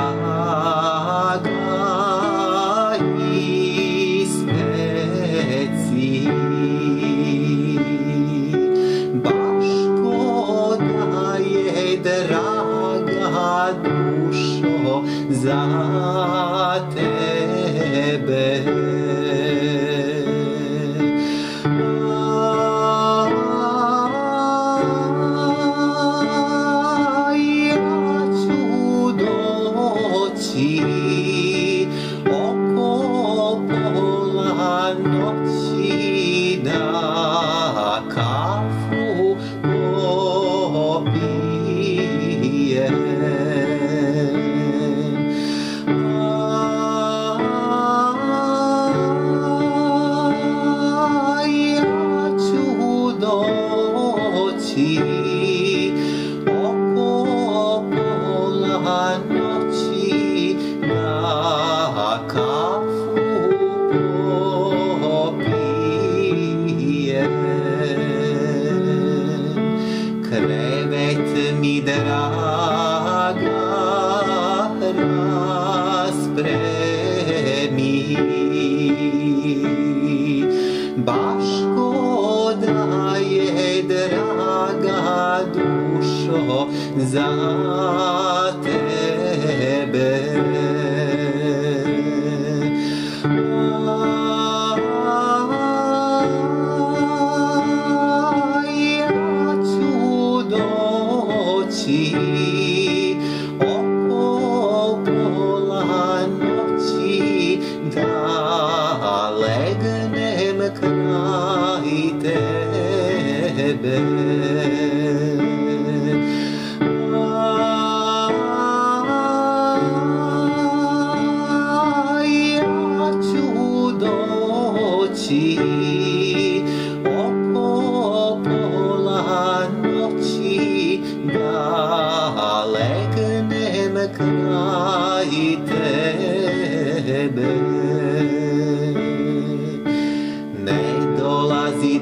draga ispeci, baš ko da je draga dušo za tebe. Oko pola noći da kafu popijem. Ja ću doći oko pola noći da kafu popijem. Krevet mi draga raspremi, baš ko da je draga dušo za tebe. Ja ću doći oko pola noći da legnem kraj tebe. Ja ću doći oko pola noći da legnem kraj tebe. Ne dolazi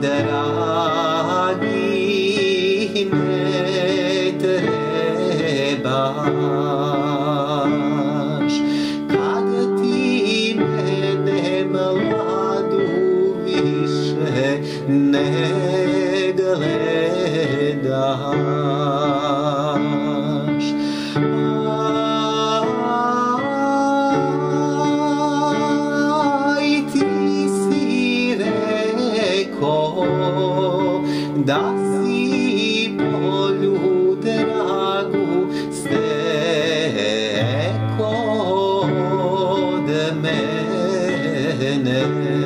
dragi, ne trebaš, kad ti mene mladu više ne gledaš. Aj ti si reko da si bolju dragu steko od mene.